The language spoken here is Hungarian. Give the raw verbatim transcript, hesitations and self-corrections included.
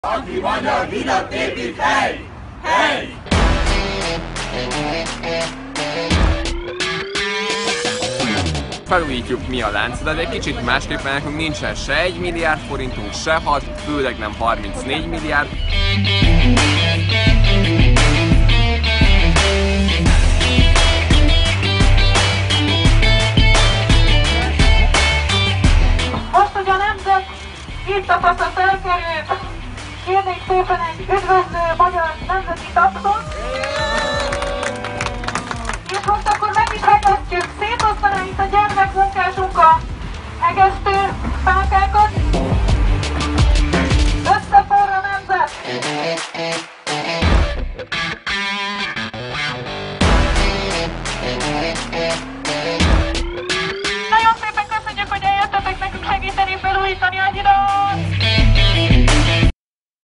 Aki magyar hidat épít, hely! Hely! Felújítjuk mi a láncodat, de egy kicsit másképp, mert nekünk nincsen se egy milliárd forintunk, se hat, főleg nem harmincnégy milliárd. Most, hogy a nemzet itt tapasztalt elkerült, kérnék szépen egy üdvözlő magyar nemzeti tapsot. És most akkor meg is rekesztjük, szétosztaná itt a gyermekmunkásunk a hegesztő fákákat.